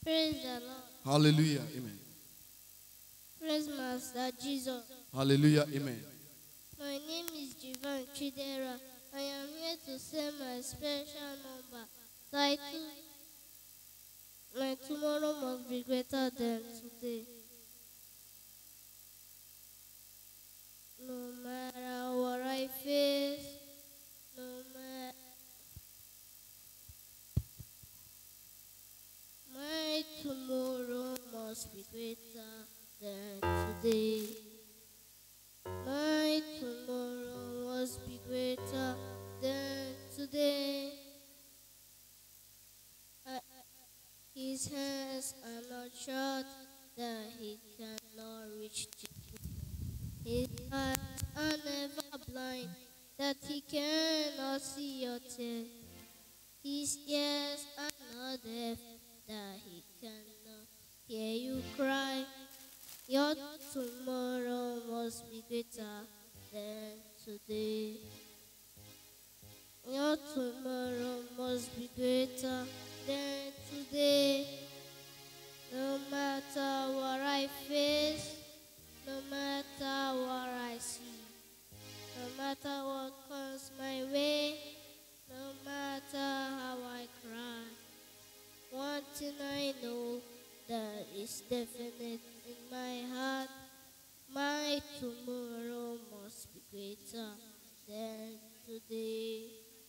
Praise the Lord. Hallelujah. Amen. Praise Master Jesus. Hallelujah. Amen. My name is Jivan Chidera. I am here to say my special number titled My Tomorrow Must Be Greater Than Today. No matter what I face, no matter my tomorrow must be greater than today. My tomorrow must be greater than today. His hands are not short that he cannot reach to. His eyes are never blind that he cannot see your tears. His ears are not deaf that he cannot hear you cry. Your tomorrow must be greater than today. Your tomorrow must be greater than today. No matter what I face, no matter what I see, no matter what comes my way, no matter how I cry, one thing I know that is definite in my heart: my tomorrow must be greater than today.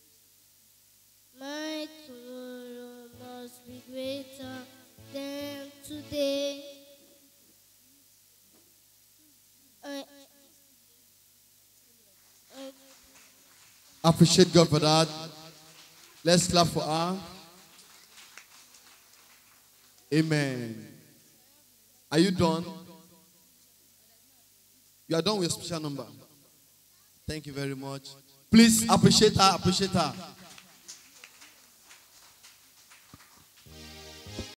My tomorrow must be greater than today. Appreciate God for that. Let's clap for her. Amen. Are you done? You are done with your special number. Thank you very much. Please appreciate her. Appreciate her.